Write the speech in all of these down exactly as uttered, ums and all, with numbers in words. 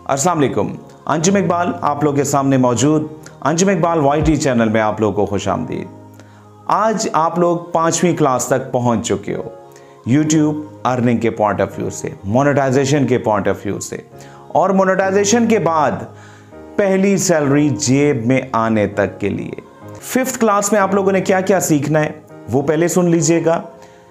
अस्सलाम वालेकुम। अंजुम इकबाल आप लोग के सामने मौजूद Anjum Iqbal Y T channel में आप लोगों को खुशामदीद। आज आप लोग पांचवी क्लास तक पहुंच चुके हो यूट्यूब अर्निंग के पॉइंट ऑफ व्यू से, मोनेटाइजेशन के पॉइंट ऑफ व्यू से, और मोनेटाइजेशन के बाद पहली सैलरी जेब में आने तक के लिए। फिफ्थ क्लास में आप लोगों ने क्या क्या सीखना है वो पहले सुन लीजिएगा।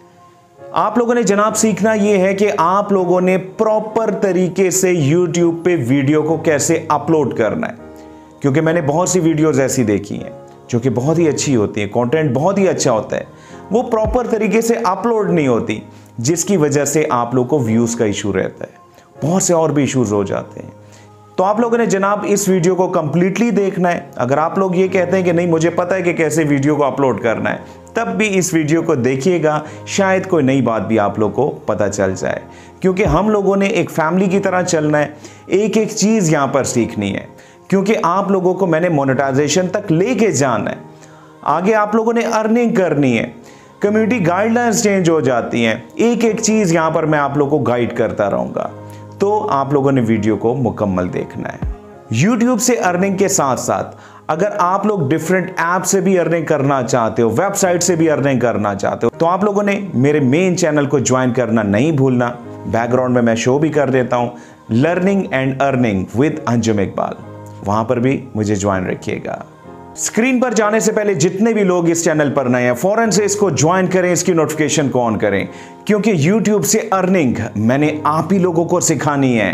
आप लोगों ने जनाब सीखना यह है कि आप लोगों ने प्रॉपर तरीके से यूट्यूब पे वीडियो को कैसे अपलोड करना है, क्योंकि मैंने बहुत सी वीडियोस ऐसी देखी हैं जो कि बहुत ही अच्छी होती है, कंटेंट बहुत ही अच्छा होता है, वो प्रॉपर तरीके से अपलोड नहीं होती, जिसकी वजह से आप लोग को व्यूज का इशू रहता है, बहुत से और भी इश्यूज हो जाते हैं। तो आप लोगों ने जनाब इस वीडियो को कंप्लीटली देखना है। अगर आप लोग ये कहते हैं कि नहीं मुझे पता है कि कैसे वीडियो को अपलोड करना है, तब भी इस वीडियो को देखिएगा, शायद कोई नई बात भी आप लोग को पता चल जाए, क्योंकि हम लोगों ने एक फैमिली की तरह चलना है, एक एक चीज यहां पर सीखनी है, क्योंकि आप लोगों को मैंने मोनेटाइजेशन तक लेके जाना है। आगे आप लोगों ने अर्निंग करनी है, कम्युनिटी गाइडलाइंस चेंज हो जाती हैं, एक एक चीज यहां पर मैं आप लोगों को गाइड करता रहूंगा। तो आप लोगों ने वीडियो को मुकम्मल देखना है। YouTube से अर्निंग के साथ साथ अगर आप लोग डिफरेंट ऐप से भी अर्निंग करना चाहते हो, वेबसाइट से भी अर्निंग करना चाहते हो, तो आप लोगों ने मेरे मेन चैनल को ज्वाइन करना नहीं भूलना। बैकग्राउंड में मैं शो भी कर देता हूं, learning and earning with Anjum Iqbal, वहां पर भी मुझे ज्वाइन रखिएगा। स्क्रीन पर जाने से पहले जितने भी लोग इस चैनल पर नए हैं, फौरन से इसको ज्वाइन करें, इसकी नोटिफिकेशन को ऑन करें, क्योंकि YouTube से अर्निंग मैंने आप ही लोगों को सिखानी है।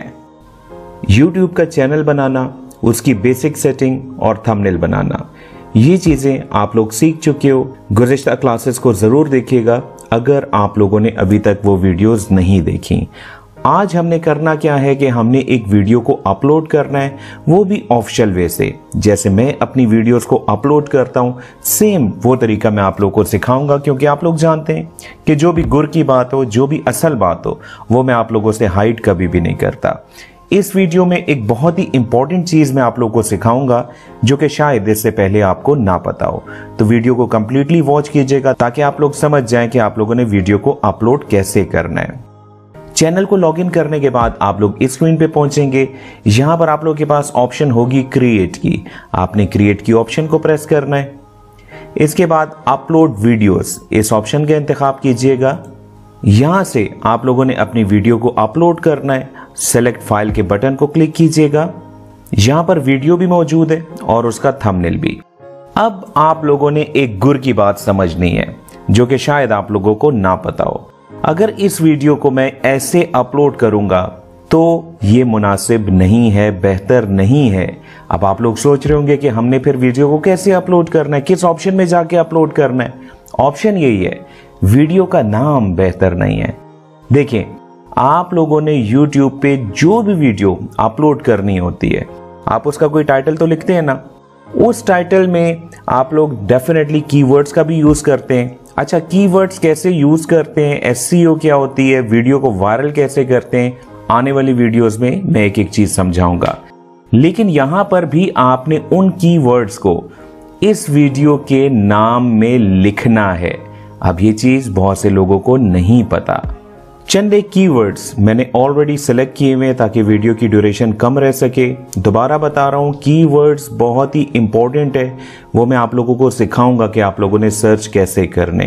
YouTube का चैनल बनाना, उसकी बेसिक सेटिंग और थंबनेल बनाना, ये चीजें आप लोग सीख चुके हो। गुज़िश्ता क्लासेस को जरूर देखिएगा अगर आप लोगों ने अभी तक वो वीडियोस नहीं देखी। आज हमने करना क्या है कि हमने एक वीडियो को अपलोड करना है, वो भी ऑफिशियल वे से। जैसे मैं अपनी वीडियोस को अपलोड करता हूं, सेम वो तरीका मैं आप लोगों को सिखाऊंगा, क्योंकि आप लोग जानते हैं कि जो भी गुर की बात हो, जो भी असल बात हो, वो मैं आप लोगों से हाइड कभी भी नहीं करता। इस वीडियो में एक बहुत ही इंपॉर्टेंट चीज मैं आप लोगों को सिखाऊंगा, जो कि शायद इससे पहले आपको ना पता हो। तो वीडियो को कंप्लीटली वॉच कीजिएगा ताकि आप लोग समझ जाएं कि आप लोगों ने वीडियो को अपलोड कैसे करना है। चैनल को लॉगिन करने के बाद आप लोग इस स्क्रीन पे पहुंचेंगे। यहां पर आप लोग के पास ऑप्शन होगी क्रिएट की। आपने क्रिएट की ऑप्शन को प्रेस करना है। इसके बाद अपलोड वीडियोस, इस ऑप्शन का इंतखाब कीजिएगा। यहां से आप लोगों ने अपनी वीडियो को अपलोड करना है। सेलेक्ट फाइल के बटन को क्लिक कीजिएगा। यहां पर वीडियो भी मौजूद है और उसका थंबनेल भी। अब आप लोगों ने एक गुर की बात समझनी है, जो कि शायद आप लोगों को ना पता हो। अगर इस वीडियो को मैं ऐसे अपलोड करूंगा तो ये मुनासिब नहीं है, बेहतर नहीं है। अब आप लोग सोच रहे होंगे कि हमने फिर वीडियो को कैसे अपलोड करना है, किस ऑप्शन में जाके अपलोड करना है। ऑप्शन यही है, वीडियो का नाम बेहतर नहीं है। देखें, आप लोगों ने YouTube पे जो भी वीडियो अपलोड करनी होती है, आप उसका कोई टाइटल तो लिखते हैं ना, उस टाइटल में आप लोग डेफिनेटली कीवर्ड्स का भी यूज करते हैं। अच्छा, कीवर्ड्स कैसे यूज करते हैं, एसईओ क्या होती है, वीडियो को वायरल कैसे करते हैं, आने वाली वीडियोस में मैं एक एक चीज समझाऊंगा। लेकिन यहां पर भी आपने उन कीवर्ड्स को इस वीडियो के नाम में लिखना है। अब ये चीज बहुत से लोगों को नहीं पता। चंद एक कीवर्ड्स मैंने ऑलरेडी सेलेक्ट किए हुए ताकि वीडियो की ड्यूरेशन कम रह सके। दोबारा बता रहा हूं, कीवर्ड्स बहुत ही इंपॉर्टेंट है, वो मैं आप लोगों को सिखाऊंगा कि आप लोगों ने सर्च कैसे करने।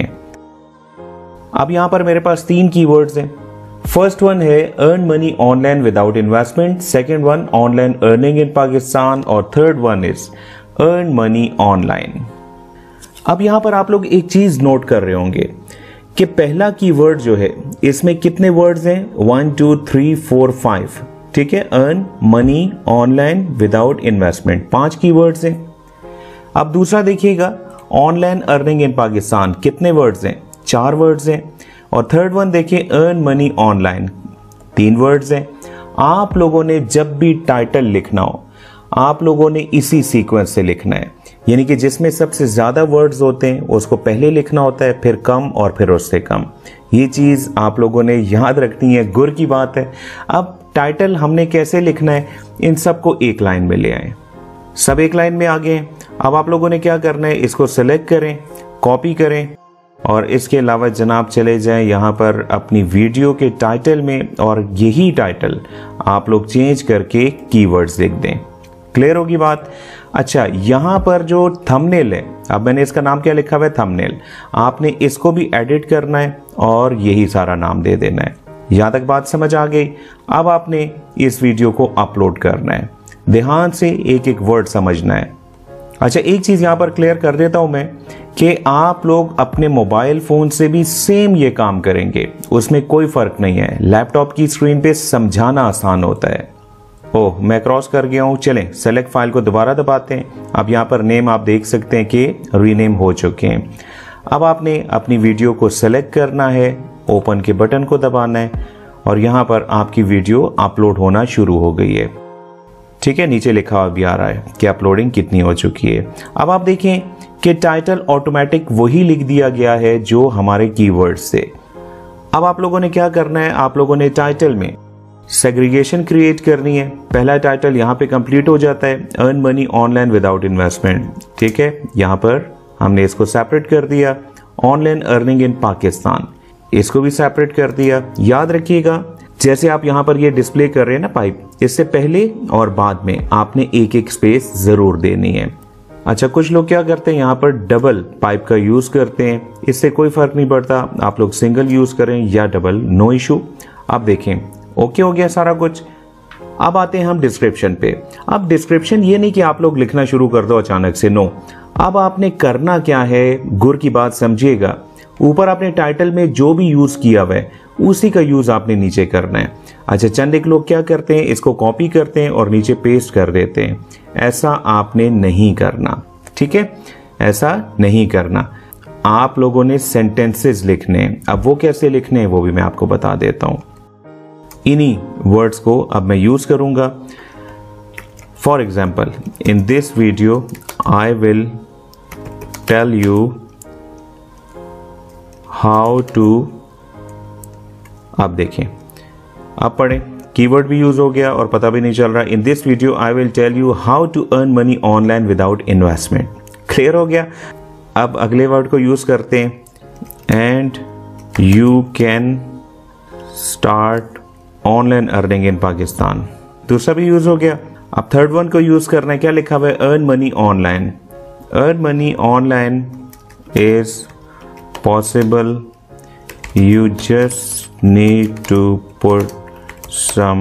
अब यहां पर मेरे पास तीन कीवर्ड्स हैं। फर्स्ट वन है earn money online without investment, second one online earning in Pakistan, और third one is earn money online. अब यहां पर आप लोग एक चीज नोट कर रहे होंगे कि पहला कीवर्ड जो है, इसमें कितने वर्ड्स हैं, one two three four five, ठीक है। Earn money online without investment, पांच कीवर्ड्स हैं। अब दूसरा देखिएगा, ऑनलाइन अर्निंग इन पाकिस्तान, कितने वर्ड्स हैं, चार वर्ड्स हैं। और थर्ड वन देखिए, अर्न मनी ऑनलाइन, तीन वर्ड्स हैं। आप लोगों ने जब भी टाइटल लिखना हो, आप लोगों ने इसी सीक्वेंस से लिखना है, यानी कि जिसमें सबसे ज्यादा वर्ड्स होते हैं उसको पहले लिखना होता है, फिर कम और फिर उससे कम। ये चीज आप लोगों ने याद रखनी है, गुर की बात है। अब टाइटल हमने कैसे लिखना है, इन सबको एक लाइन में ले आए। सब एक लाइन में आ गए हैं। अब आप लोगों ने क्या करना है, इसको सेलेक्ट करें, कॉपी करें और इसके अलावा जनाब चले जाएं यहाँ पर अपनी वीडियो के टाइटल में और यही टाइटल आप लोग चेंज करके कीवर्ड्स लिख दें। क्लियर होगी बात। अच्छा, यहाँ पर जो थंबनेल है, अब मैंने इसका नाम क्या लिखा हुआ है, थंबनेल, आपने इसको भी एडिट करना है और यही सारा नाम दे देना है। यहाँ तक बात समझ आ गई। अब आपने इस वीडियो को अपलोड करना है, ध्यान से एक एक वर्ड समझना है। अच्छा, एक चीज़ यहाँ पर क्लियर कर देता हूँ मैं कि आप लोग अपने मोबाइल फ़ोन से भी सेम ये काम करेंगे, उसमें कोई फ़र्क नहीं है। लैपटॉप की स्क्रीन पे समझाना आसान होता है। ओह, मैं क्रॉस कर गया हूँ। चलें सेलेक्ट फाइल को दोबारा दबाते हैं। अब यहाँ पर नेम आप देख सकते हैं कि रीनेम हो चुके हैं। अब आपने अपनी वीडियो को सेलेक्ट करना है, ओपन के बटन को दबाना है और यहाँ पर आपकी वीडियो अपलोड होना शुरू हो गई है। ठीक है, नीचे लिखा हुआ भी आ रहा है कि अपलोडिंग कितनी हो चुकी है। अब आप देखें कि टाइटल ऑटोमेटिक वही लिख दिया गया है जो हमारे कीवर्ड्स थे। अब आप लोगों ने क्या करना है, आप लोगों ने टाइटल में सेग्रीगेशन क्रिएट करनी है। पहला टाइटल यहाँ पे कंप्लीट हो जाता है, earn money online without investment. ठीक है, यहाँ पर हमने इसको सेपरेट कर दिया, ऑनलाइन अर्निंग इन पाकिस्तान, इसको भी सेपरेट कर दिया। याद रखिएगा, जैसे आप यहाँ पर ये डिस्प्ले कर रहे हैं ना पाइप, इससे पहले और बाद में आपने एक एक स्पेस जरूर देनी है। अच्छा, कुछ लोग क्या करते हैं, यहाँ पर डबल पाइप का यूज करते हैं, इससे कोई फर्क नहीं पड़ता, आप लोग सिंगल यूज करें या डबल, नो इशू। आप देखें ओके हो गया सारा कुछ। अब आते हैं हम डिस्क्रिप्शन पे। अब डिस्क्रिप्शन ये नहीं कि आप लोग लिखना शुरू कर दो अचानक से, नो। अब आपने करना क्या है, गुर की बात समझिएगा। ऊपर आपने टाइटल में जो भी यूज किया हुआ है उसी का यूज आपने नीचे करना है। अच्छा, चंद एक लोग क्या करते हैं, इसको कॉपी करते हैं और नीचे पेस्ट कर देते हैं। ऐसा आपने नहीं करना, ठीक है, ऐसा नहीं करना। आप लोगों ने सेंटेंसेस लिखने हैं। अब वो कैसे लिखने हैं वो भी मैं आपको बता देता हूं। इन्हीं वर्ड्स को अब मैं यूज करूंगा। For example, in this video I will tell you how to, आप देखें, आप पढ़ें, कीवर्ड भी यूज हो गया और पता भी नहीं चल रहा। In this video I will tell you how to earn money online without investment. Clear हो गया। अब अगले वर्ड को यूज करते हैं, and you can start online earning in Pakistan. दूसरा भी यूज हो गया। अब थर्ड वन को यूज करना है, क्या लिखा हुआ है, earn money online. Earn money online is possible, you just need to put some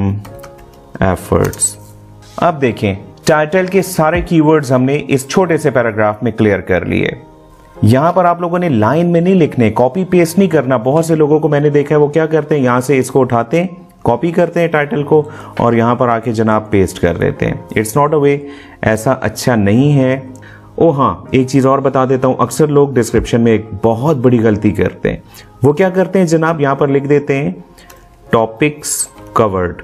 efforts। अब देखें, टाइटल के सारे कीवर्ड्स हमने इस छोटे से पैराग्राफ में क्लियर कर लिए। यहां पर आप लोगों ने लाइन में नहीं लिखने, कॉपी पेस्ट नहीं करना। बहुत से लोगों को मैंने देखा है वो क्या करते हैं, यहां से इसको उठाते हैं, कॉपी करते हैं टाइटल को और यहां पर आके जनाब पेस्ट कर देते हैं। इट्स नॉट अ वे, ऐसा अच्छा नहीं है। ओ हाँ, एक चीज़ और बता देता हूँ, अक्सर लोग डिस्क्रिप्शन में एक बहुत बड़ी गलती करते हैं। वो क्या करते हैं जनाब, यहाँ पर लिख देते हैं टॉपिक्स कवर्ड,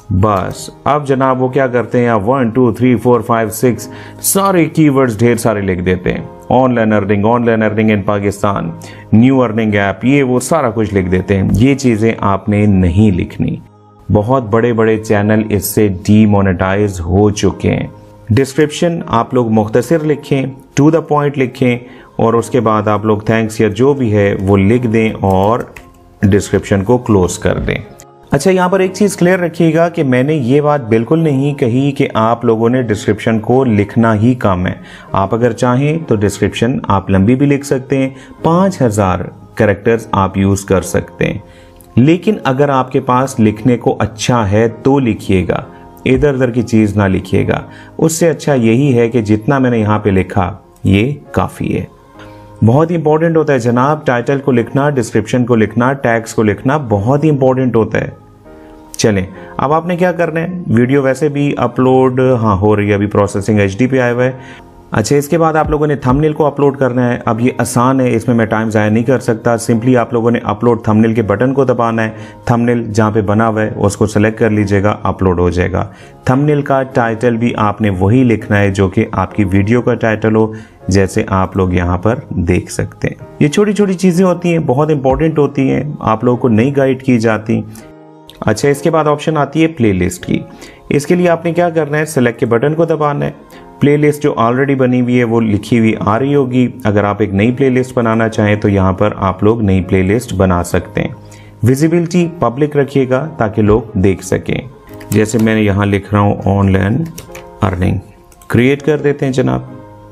बस। अब जनाब वो क्या करते हैं, one two three four five six सारे कीवर्ड्स ढेर सारे लिख देते हैं। Online earning, online earning in Pakistan, new earning app, ये वो सारा कुछ लिख देते हैं। ये चीज़ें आपने नहीं लिखनी। बहुत बड़े बड़े चैनल इससे डीमोनेटाइज हो चुके हैं। डिस्क्रिप्शन आप लोग मुख्तसर लिखें, टू द पॉइंट लिखें और उसके बाद आप लोग थैंक्स या जो भी है वो लिख दें और डिस्क्रिप्शन को क्लोज कर दें। अच्छा, यहाँ पर एक चीज़ क्लियर रखिएगा कि मैंने ये बात बिल्कुल नहीं कही कि आप लोगों ने डिस्क्रिप्शन को लिखना ही कम है। आप अगर चाहें तो डिस्क्रिप्शन आप लंबी भी लिख सकते हैं, पाँच हज़ार कैरेक्टर्स आप यूज़ कर सकते हैं। लेकिन अगर आपके पास लिखने को अच्छा है तो लिखिएगा, इधर उधर की चीज़ ना लिखिएगा। उससे अच्छा यही है कि जितना मैंने यहाँ पे लिखा ये काफ़ी है। बहुत ही इंपॉर्टेंट होता है जनाब, टाइटल को लिखना, डिस्क्रिप्शन को लिखना, टैग्स को लिखना बहुत ही इंपॉर्टेंट होता है। चलें, अब आपने क्या करना है, वीडियो वैसे भी अपलोड हाँ हो रही है, अभी प्रोसेसिंग एच डी पे आया हुआ है। अच्छा, इसके बाद आप लोगों ने थंबनेल को अपलोड करना है। अब ये आसान है, इसमें मैं टाइम ज़ाया नहीं कर सकता। सिंपली आप लोगों ने अपलोड थंबनेल के बटन को दबाना है। थंबनेल जहाँ पे बना हुआ है उसको सेलेक्ट कर लीजिएगा, अपलोड हो जाएगा। थंबनेल का टाइटल भी आपने वही लिखना है जो कि आपकी वीडियो का टाइटल हो, जैसे आप लोग यहाँ पर देख सकते हैं। ये छोटी छोटी चीज़ें होती हैं, बहुत इंपॉर्टेंट होती हैं, आप लोगों को नहीं गाइड की जाती। अच्छा, इसके बाद ऑप्शन आती है प्लेलिस्ट की। इसके लिए आपने क्या करना है, सेलेक्ट के बटन को दबाना है, प्लेलिस्ट जो ऑलरेडी बनी हुई है वो लिखी हुई आ रही होगी। अगर आप एक नई प्लेलिस्ट बनाना चाहें तो यहाँ पर आप लोग नई प्लेलिस्ट बना सकते हैं। विजिबिलिटी पब्लिक रखिएगा ताकि लोग देख सकें। जैसे मैं यहाँ लिख रहा हूँ ऑनलाइन अर्निंग, क्रिएट कर देते हैं जनाब,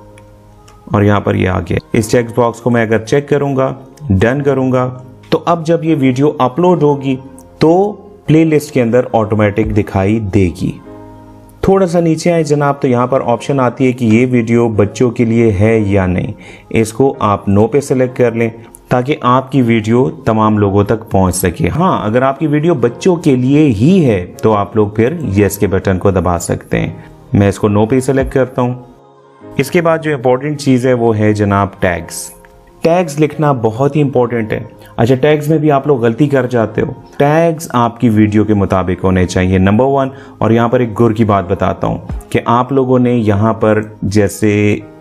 और यहाँ पर ये आ गया। इस चेक बॉक्स को मैं अगर चेक करूँगा, डन करूँगा, तो अब जब ये वीडियो अपलोड होगी तो प्लेलिस्ट के अंदर ऑटोमेटिक दिखाई देगी। थोड़ा सा नीचे आए जनाब तो यहाँ पर ऑप्शन आती है कि ये वीडियो बच्चों के लिए है या नहीं। इसको आप नो पे सेलेक्ट कर लें ताकि आपकी वीडियो तमाम लोगों तक पहुँच सके। हाँ, अगर आपकी वीडियो बच्चों के लिए ही है तो आप लोग फिर येस के बटन को दबा सकते हैं। मैं इसको नो पे सेलेक्ट करता हूँ। इसके बाद जो इम्पोर्टेंट चीज़ है वो है जनाब टैग्स। टैग्स लिखना बहुत ही इंपॉर्टेंट है। अच्छा, टैग्स में भी आप लोग गलती कर जाते हो। टैग्स आपकी वीडियो के मुताबिक होने चाहिए, नंबर वन। और यहाँ पर एक गुर की बात बताता हूँ कि आप लोगों ने यहाँ पर जैसे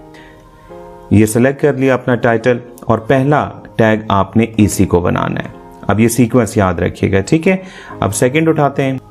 ये सेलेक्ट कर लिया अपना टाइटल और पहला टैग आपने इसी को बनाना है। अब ये सीक्वेंस याद रखिएगा, ठीक है। अब सेकंड उठाते हैं,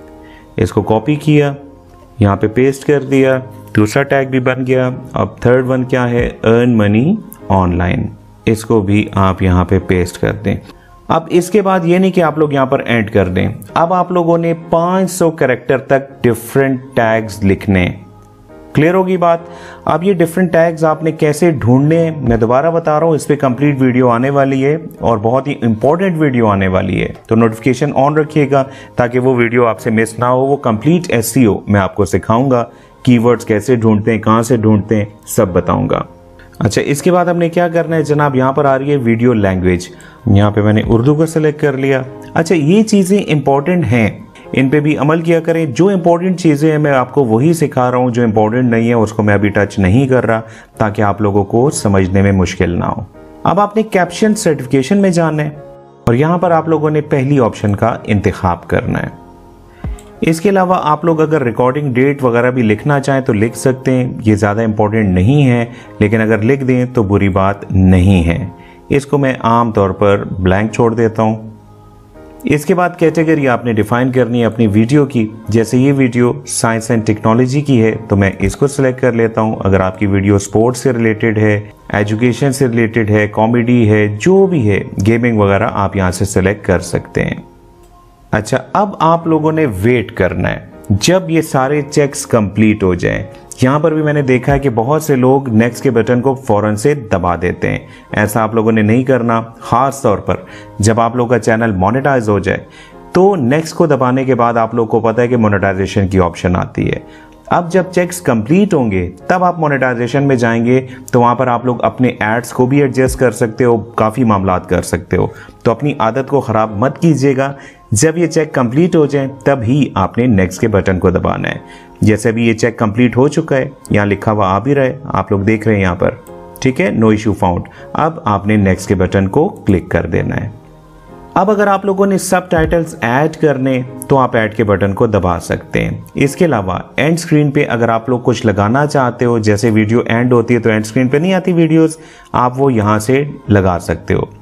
इसको कॉपी किया, यहाँ पे पेस्ट कर दिया, दूसरा टैग भी बन गया। अब थर्ड वन क्या है, अर्न मनी ऑनलाइन, इसको भी आप यहाँ पे पेस्ट कर दें। अब इसके बाद ये नहीं कि आप लोग यहाँ पर एंड कर दें, अब आप लोगों ने पाँच सौ कैरेक्टर तक डिफरेंट टैग्स लिखने। क्लियर होगी बात। अब ये डिफरेंट टैग्स आपने कैसे ढूंढने, मैं दोबारा बता रहा हूँ, इस पे कंप्लीट वीडियो आने वाली है और बहुत ही इंपॉर्टेंट वीडियो आने वाली है, तो नोटिफिकेशन ऑन रखिएगा ताकि वो वीडियो आपसे मिस ना हो। वो कंप्लीट एसईओ मैं आपको सिखाऊंगा, कीवर्ड्स कैसे ढूंढते हैं, कहाँ से ढूंढते हैं, सब बताऊंगा। अच्छा, इसके बाद हमने क्या करना है जनाब, यहाँ पर आ रही है वीडियो लैंग्वेज, यहाँ पे मैंने उर्दू को सेलेक्ट कर लिया। अच्छा, ये चीज़ें इंपॉर्टेंट हैं, इन पे भी अमल किया करें। जो इंपॉर्टेंट चीज़ें हैं मैं आपको वही सिखा रहा हूँ, जो इंपॉर्टेंट नहीं है उसको मैं अभी टच नहीं कर रहा ताकि आप लोगों को समझने में मुश्किल ना हो। अब आपने कैप्शन सर्टिफिकेशन में जाना है और यहाँ पर आप लोगों ने पहली ऑप्शन का इंतखाब करना है। इसके अलावा आप लोग अगर रिकॉर्डिंग डेट वगैरह भी लिखना चाहें तो लिख सकते हैं, ये ज़्यादा इंपॉर्टेंट नहीं है, लेकिन अगर लिख दें तो बुरी बात नहीं है। इसको मैं आम तौर पर ब्लैंक छोड़ देता हूँ। इसके बाद कैटेगरी आपने डिफाइन करनी है अपनी वीडियो की। जैसे ये वीडियो साइंस एंड टेक्नोलॉजी की है तो मैं इसको सिलेक्ट कर लेता हूँ। अगर आपकी वीडियो स्पोर्ट्स से रिलेटेड है, एजुकेशन से रिलेटेड है, कॉमेडी है, जो भी है, गेमिंग वगैरह, आप यहाँ से सिलेक्ट कर सकते हैं। अच्छा, अब आप लोगों ने वेट करना है जब ये सारे चेक्स कंप्लीट हो जाएं। यहाँ पर भी मैंने देखा है कि बहुत से लोग नेक्स्ट के बटन को फौरन से दबा देते हैं। ऐसा आप लोगों ने नहीं करना। खास तौर पर जब आप लोगों का चैनल मोनेटाइज हो जाए तो नेक्स्ट को दबाने के बाद आप लोग को पता है कि मोनेटाइजेशन की ऑप्शन आती है। अब जब चेक्स कंप्लीट होंगे तब आप मोनेटाइजेशन में जाएंगे तो वहाँ पर आप लोग अपने एड्स को भी एडजस्ट कर सकते हो, काफ़ी मामलात कर सकते हो। तो अपनी आदत को ख़राब मत कीजिएगा। जब ये चेक कंप्लीट हो जाए तब ही आपने नेक्स्ट के बटन को दबाना है। जैसे अभी ये चेक कंप्लीट हो चुका है, यहाँ लिखा हुआ आ भी रहा है, आप लोग देख रहे हैं यहाँ पर, ठीक है, नो इशू फाउंड। अब आपने नेक्स्ट के बटन को क्लिक कर देना है। अब अगर आप लोगों ने सब टाइटल्स ऐड करने तो आप ऐड के बटन को दबा सकते हैं। इसके अलावा एंड स्क्रीन पे अगर आप लोग कुछ लगाना चाहते हो, जैसे वीडियो एंड होती है तो एंड स्क्रीन पे नहीं आती वीडियोस, आप वो यहाँ से लगा सकते हो।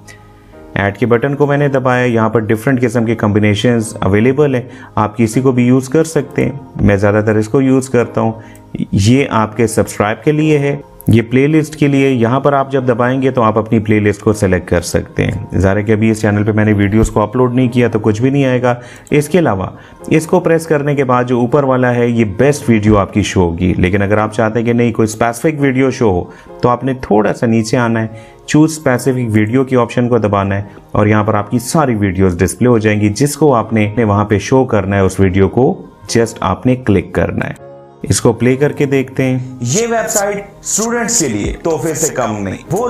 ऐड के बटन को मैंने दबाया, यहाँ पर डिफरेंट किस्म के कॉम्बिनेशंस अवेलेबल हैं, आप किसी को भी यूज़ कर सकते हैं। मैं ज़्यादातर इसको यूज़ करता हूँ। ये आपके सब्सक्राइब के लिए है, ये प्लेलिस्ट के लिए। यहाँ पर आप जब दबाएंगे तो आप अपनी प्लेलिस्ट को सेलेक्ट कर सकते हैं। ज़ाहिर है कि अभी इस चैनल पे मैंने वीडियोस को अपलोड नहीं किया तो कुछ भी नहीं आएगा। इसके अलावा इसको प्रेस करने के बाद जो ऊपर वाला है ये बेस्ट वीडियो आपकी शो होगी। लेकिन अगर आप चाहते हैं कि नहीं कोई स्पेसिफिक वीडियो शो हो तो आपने थोड़ा सा नीचे आना है, चूज स्पेसिफिक वीडियो की ऑप्शन को दबाना है और यहाँ पर आपकी सारी वीडियोज़ डिस्प्ले हो जाएंगी। जिसको आपने वहाँ पर शो करना है उस वीडियो को जस्ट आपने क्लिक करना है। इसको प्ले करके देखते हैं। ये वेबसाइट स्टूडेंट्स के लिए तोहफे से कम नहीं। वो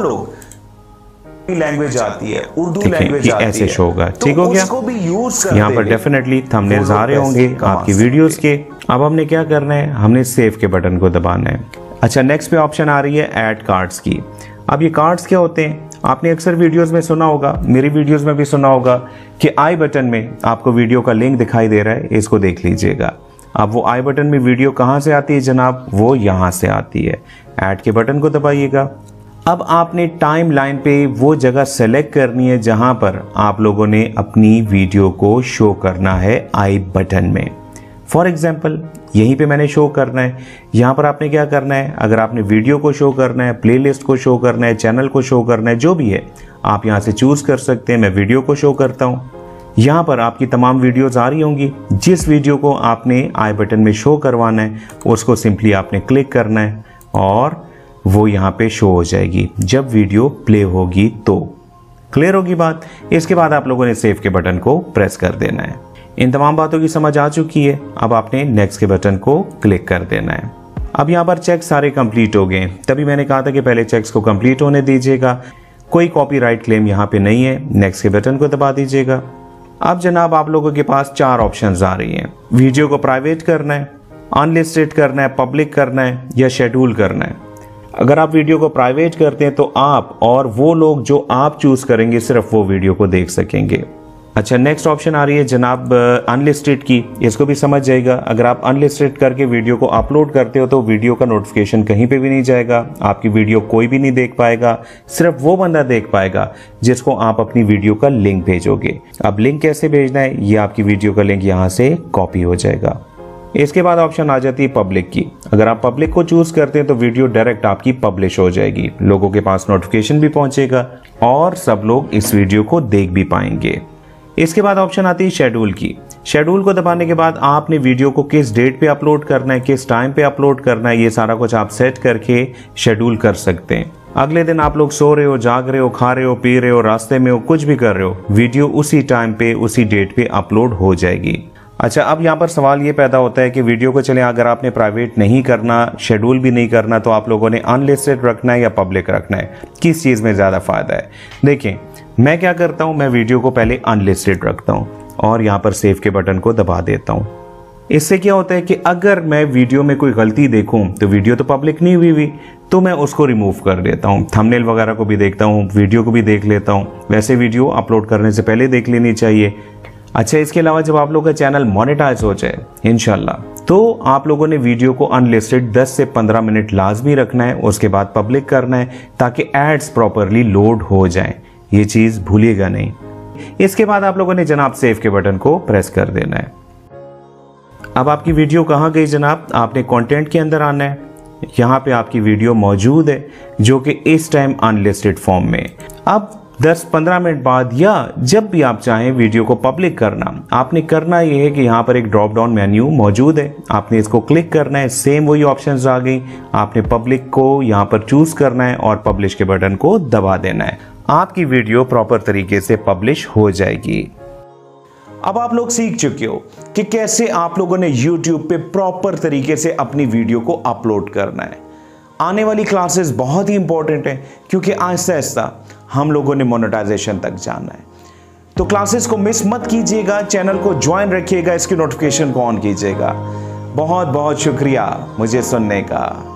लोग लैंग्वेज आती है, उर्दू लैंग्वेज आती है, ऐसे शो होगा। ठीक हो गया। उसको भी यूज कर यहाँ पर डेफिनेटली थंबनेल्स आ रहे होंगे आपकी वीडियोस के। अब हमने क्या करना है, हमने सेव के बटन को दबाना है। अच्छा, नेक्स्ट पे ऑप्शन आ रही है ऐड कार्ड्स की। अब ये कार्ड्स क्या होते हैं, आपने अक्सर वीडियोस में सुना होगा, मेरी वीडियोस में भी सुना होगा कि आई बटन में आपको वीडियो का लिंक दिखाई दे रहा है, इसको देख लीजिएगा। अब वो आई बटन में वीडियो कहाँ से आती है जनाब, वो यहाँ से आती है। ऐड के बटन को दबाइएगा। अब आपने टाइम लाइन पे वो जगह सेलेक्ट करनी है जहाँ पर आप लोगों ने अपनी वीडियो को शो करना है आई बटन में। फॉर एग्जाम्पल यहीं पे मैंने शो करना है। यहाँ पर आपने क्या करना है, अगर आपने वीडियो को शो करना है, प्लेलिस्ट को शो करना है, चैनल को शो करना है, जो भी है आप यहाँ से चूज कर सकते हैं। मैं वीडियो को शो करता हूँ। यहाँ पर आपकी तमाम वीडियोस आ रही होंगी। जिस वीडियो को आपने आई बटन में शो करवाना है उसको सिंपली आपने क्लिक करना है और वो यहाँ पे शो हो जाएगी जब वीडियो प्ले होगी। तो क्लियर होगी बात। इसके बाद आप लोगों ने सेव के बटन को प्रेस कर देना है। इन तमाम बातों की समझ आ चुकी है। अब आपने नेक्स्ट के बटन को क्लिक कर देना है। अब यहाँ पर चेक सारे कंप्लीट हो गए। तभी मैंने कहा था कि पहले चेक्स को कंप्लीट होने दीजिएगा। कोई कॉपीराइट क्लेम यहाँ पे नहीं है। नेक्स्ट के बटन को दबा दीजिएगा। अब जनाब आप लोगों के पास चार ऑप्शंस आ रही हैं। वीडियो को प्राइवेट करना है, अनलिस्टेड करना है, पब्लिक करना है या शेड्यूल करना है। अगर आप वीडियो को प्राइवेट करते हैं तो आप और वो लोग जो आप चूज करेंगे सिर्फ वो वीडियो को देख सकेंगे। अच्छा, नेक्स्ट ऑप्शन आ रही है जनाब अनलिस्टेड की। इसको भी समझ जाएगा। अगर आप अनलिस्टेड करके वीडियो को अपलोड करते हो तो वीडियो का नोटिफिकेशन कहीं पे भी नहीं जाएगा। आपकी वीडियो कोई भी नहीं देख पाएगा। सिर्फ वो बंदा देख पाएगा जिसको आप अपनी वीडियो का लिंक भेजोगे। अब लिंक कैसे भेजना है, ये आपकी वीडियो का लिंक यहाँ से कॉपी हो जाएगा। इसके बाद ऑप्शन आ जाती है पब्लिक की। अगर आप पब्लिक को चूज करते हैं तो वीडियो डायरेक्ट आपकी पब्लिश हो जाएगी। लोगों के पास नोटिफिकेशन भी पहुंचेगा और सब लोग इस वीडियो को देख भी पाएंगे। इसके बाद ऑप्शन आती है शेड्यूल की। शेड्यूल को दबाने के बाद आपने वीडियो को किस डेट पे अपलोड करना है, किस टाइम पे अपलोड करना है, ये सारा कुछ आप सेट करके शेड्यूल कर सकते हैं। अगले दिन आप लोग सो रहे हो, जाग रहे हो, खा रहे हो, पी रहे हो, रास्ते में हो, कुछ भी कर रहे हो, वीडियो उसी टाइम पे उसी डेट पे अपलोड हो जाएगी। अच्छा, अब यहाँ पर सवाल ये पैदा होता है कि वीडियो को चले अगर आपने प्राइवेट नहीं करना, शेड्यूल भी नहीं करना, तो आप लोगों ने अनलिस्टेड रखना है या पब्लिक रखना है, किस चीज़ में ज़्यादा फायदा है। देखिए मैं क्या करता हूँ, मैं वीडियो को पहले अनलिस्टेड रखता हूँ और यहाँ पर सेव के बटन को दबा देता हूँ। इससे क्या होता है कि अगर मैं वीडियो में कोई गलती देखूं तो वीडियो तो पब्लिक नहीं हुई हुई तो मैं उसको रिमूव कर देता हूं। थंबनेल वगैरह को भी देखता हूं, वीडियो को भी देख लेता हूं। वैसे वीडियो अपलोड करने से पहले देख लेनी चाहिए। अच्छा, इसके अलावा जब आप लोग का चैनल मोनेटाइज हो जाए इंशाल्लाह, तो आप लोगों ने वीडियो को अनलिस्टेड दस से पंद्रह मिनट लाजमी रखना है। उसके बाद पब्लिक करना है ताकि एड्स प्रॉपरली लोड हो जाएं। ये चीज़ भूलिएगा नहीं। इसके बाद आप लोगों ने जनाब सेव के बटन को प्रेस कर देना है। अब आपकी वीडियो कहाँ गई जनाब, आपने कंटेंट के अंदर आना है। यहाँ पे आपकी वीडियो मौजूद है जो कि इस टाइम अनलिस्टेड फॉर्म में। अब दस पंद्रह मिनट बाद या जब भी आप चाहें वीडियो को पब्लिक करना, आपने करना यह है कि यहाँ पर एक ड्रॉप डाउन मेन्यू मौजूद है, आपने इसको क्लिक करना है। सेम वही ऑप्शंस आ गई। आपने पब्लिक को यहाँ पर चूज करना है और पब्लिश के बटन को दबा देना है। आपकी वीडियो प्रॉपर तरीके से पब्लिश हो जाएगी। अब आप लोग सीख चुके हो कि कैसे आप लोगों ने YouTube पे प्रॉपर तरीके से अपनी वीडियो को अपलोड करना है। आने वाली क्लासेस बहुत ही इंपॉर्टेंट है क्योंकि आहिस्ता आहिस्ता हम लोगों ने मोनेटाइजेशन तक जाना है। तो क्लासेस को मिस मत कीजिएगा, चैनल को ज्वाइन रखिएगा, इसकी नोटिफिकेशन को ऑन कीजिएगा। बहुत बहुत शुक्रिया मुझे सुनने का।